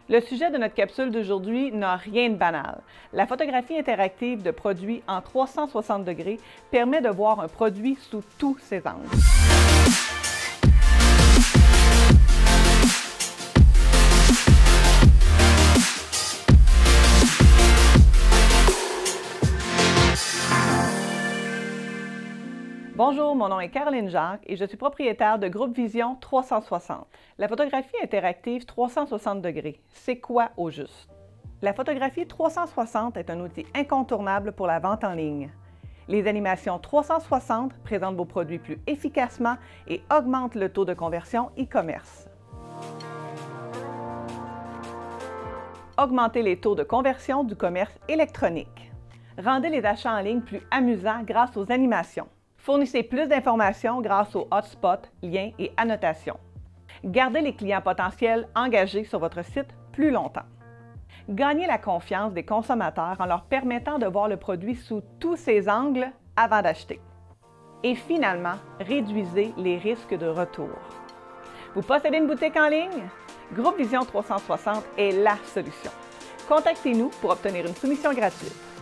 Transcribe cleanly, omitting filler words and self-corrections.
Le sujet de notre capsule d'aujourd'hui n'a rien de banal. La photographie interactive de produits en 360 degrés permet de voir un produit sous tous ses angles. Bonjour, mon nom est Caroline Jacques et je suis propriétaire de Groupe Vision 360. La photographie interactive 360 degrés, c'est quoi au juste? La photographie 360 est un outil incontournable pour la vente en ligne. Les animations 360 présentent vos produits plus efficacement et augmentent le taux de conversion e-commerce. Augmentez les taux de conversion du commerce électronique. Rendez les achats en ligne plus amusants grâce aux animations. Fournissez plus d'informations grâce aux hotspots, liens et annotations. Gardez les clients potentiels engagés sur votre site plus longtemps. Gagnez la confiance des consommateurs en leur permettant de voir le produit sous tous ses angles avant d'acheter. Et finalement, réduisez les risques de retour. Vous possédez une boutique en ligne? Groupe Vision 360 est la solution. Contactez-nous pour obtenir une soumission gratuite.